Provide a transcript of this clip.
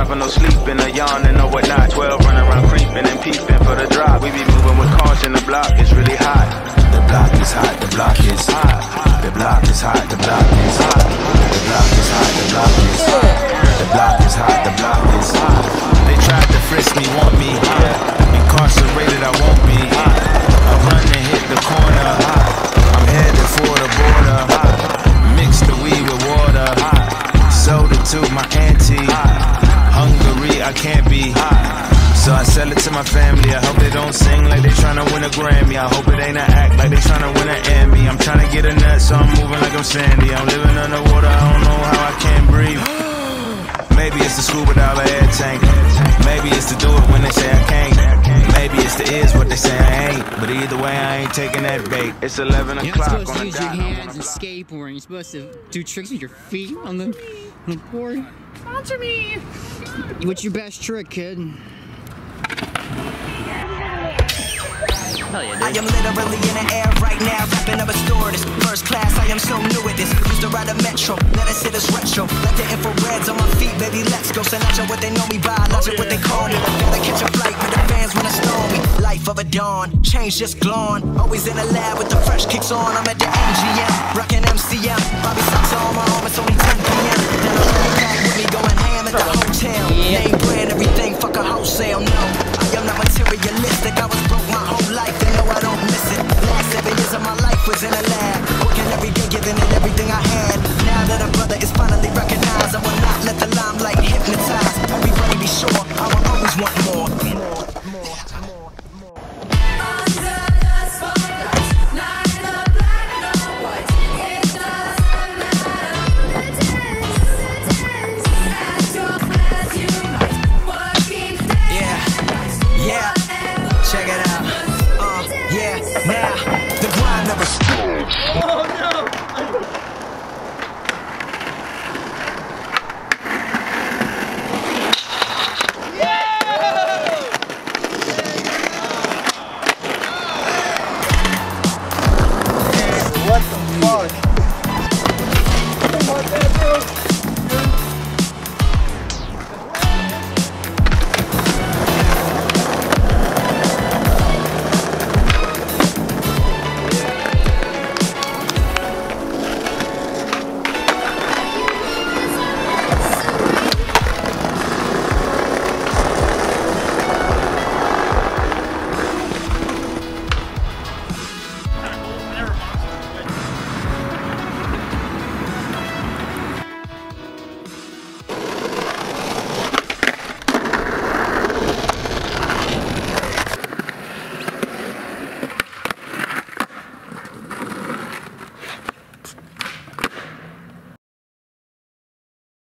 having no sleeping, a yawning or whatnot. 12 running around creeping and peeping for the drop. We be moving with caution, the block is really hot. The block is hot, the block is hot. The block is hot, the block is hot. The block is hot, the block is hot. The block is hot, the block is hot. They tried to frisk me, want me. Incarcerated, I won't be. I run and hit the corner. I'm headed for the border. Mix the weed with water. Sold it to my auntie. Hungry, I can't be. So I sell it to my family. I hope they don't sing like they tryna win a Grammy. I hope it ain't an act like they tryna win an Emmy. I'm tryna get a nut, so I'm moving like I'm Sandy. I'm living underwater, I don't know how I can't breathe. Maybe it's the scuba diver air tank. Maybe it's to do it when they say I can't. Maybe it's the is what they say I ain't. But either way, I ain't taking that bait. It's 11 o'clock. You're not supposed to use your hands and skateboarding. You're supposed to do tricks with your feet on the board. Sponsor me! What's your best trick, kid? Hell yeah, dude. I am literally in the air right now, wrapping up a store. This first class, I am so new at this. Used to ride a metro, let us hit this retro. Like the infrareds on my feet, baby, let's go. Send out what they know me by, logic what they call me. Gotta catch a flight with the fans when it's stormy. Life of a dawn, change just glowing. Always in the lab with the fresh kicks on. I'm at the MGM, rocking MCM. Bobby socks on my arm, it's only 10 p.m. Now I'm coming back with me, going ham at the hotel. Name brand, everything, fuck a wholesale, no. I am not materialistic, I was